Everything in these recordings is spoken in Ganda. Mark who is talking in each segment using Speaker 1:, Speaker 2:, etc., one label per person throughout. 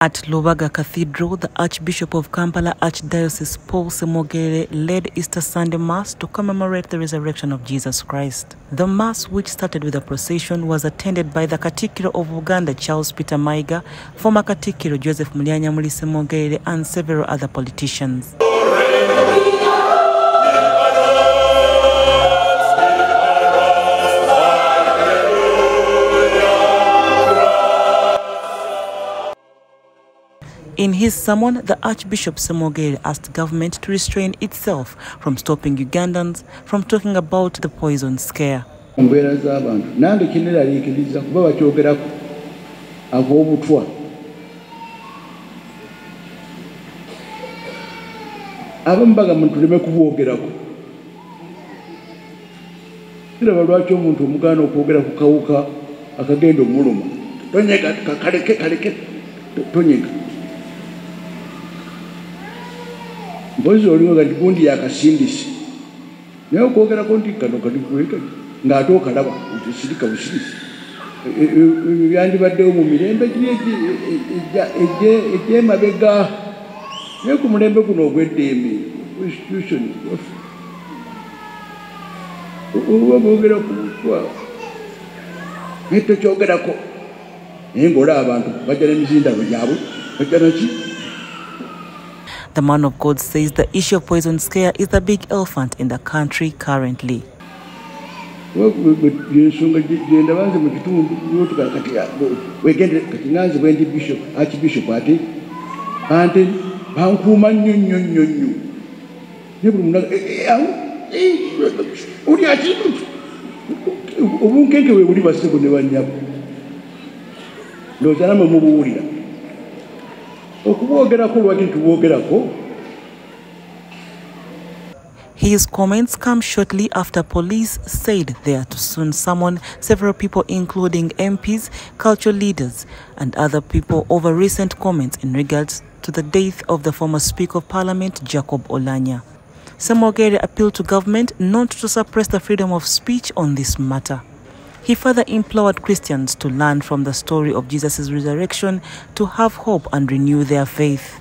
Speaker 1: At Lubaga Cathedral, the Archbishop of Kampala Archdiocese Paul Semogere led Easter Sunday Mass to commemorate the resurrection of Jesus Christ. The Mass, which started with a procession, was attended by the Katikkiro of Uganda, Charles Peter Mayiga, former Katikkiro Joseph Mulyanyamuli Semogere, and several other politicians. In his sermon, the Archbishop Semogere asked government to restrain itself from stopping Ugandans from talking about the poison scare.
Speaker 2: Mbozi olingo kati gundi yakasindisi naye okwogera ko nti kano kati kuweka ng'ate kalaba okusirika busirisi yandibaddewo mu mirembe egy'emabega naye ku mulembe guno ogw'eddembe institution oba boogera ku butwa naye tokyogerako naye ng'olaba abantu bajja n'emizindalo gyabwe bajja naki.
Speaker 1: The man of God says the issue of poison scare is the big elephant in the country currently.
Speaker 2: Archbishop
Speaker 1: His comments come shortly after police said they are to soon summon several people, including MPs, cultural leaders, and other people over recent comments in regards to the death of the former Speaker of Parliament, Jacob Oulanyah. Semogere appealed to government not to suppress the freedom of speech on this matter. He further implored Christians to learn from the story of Jesus' resurrection, to have hope and renew their faith.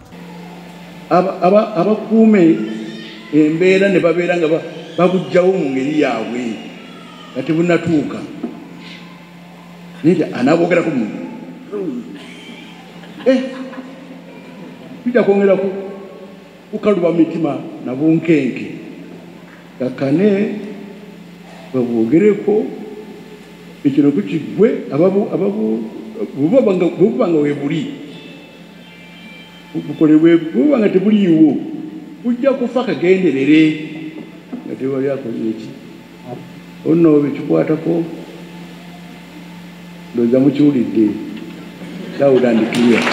Speaker 2: Ekino kukigwe bubanga webuli bukolebwe bubanga tebuliiwo ujja kufa kagenderere nga tewali akoze eki ono bekikwatako ndoza mukiwulidde loud and clear.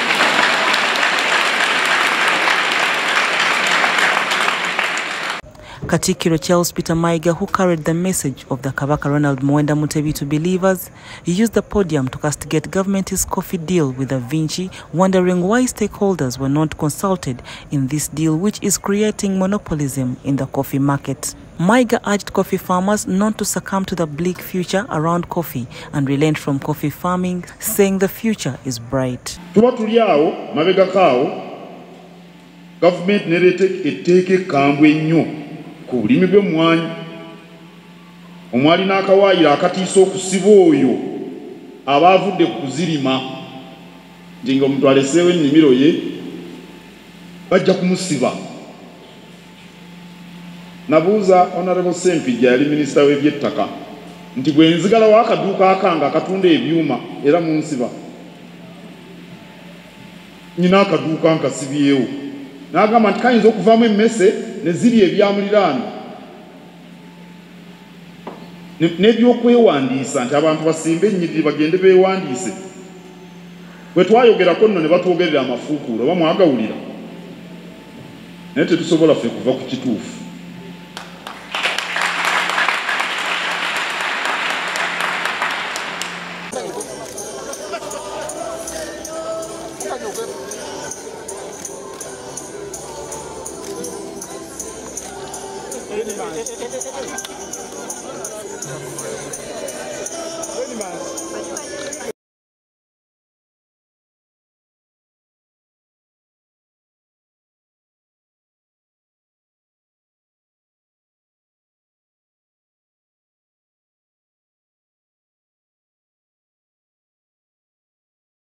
Speaker 1: Katikkiro Charles Peter Mayiga, who carried the message of the Kabaka Ronald Muwenda Mutebi to believers, used the podium to castigate government's coffee deal with Da Vinci, wondering why stakeholders were not consulted in this deal, which is creating monopolism in the coffee market. Mayiga urged coffee farmers not to succumb to the bleak future around coffee and relent from coffee farming, saying the future is bright.
Speaker 3: Government neteke kambwe nnyo ku bulimi bw'emmwanyi omwali n'akawaayiro akatiisa okusiba oyo aba avudde ku kuzirima nti ng'omuntu aleseewo ennimiro ye bajja kumusiba. Nabuuza Honorable Sempijja yali minisita w'ebyettaka nti bwe nzigalawo akaduuka akange akatunda ebyuma era munsiba nyina akaduuka nkasibyewo n'agamba nti kayinza okuvaamu emmese ne ziri ebyamuliraano n'ebyokwewandiisa nti abantu basimbe ennyiriri bagende beewandiise. Bwe twayogerako nno ne batwogerera amafuukuula oba mwagawulira naye tetusobola ffe kuva ku kituufu.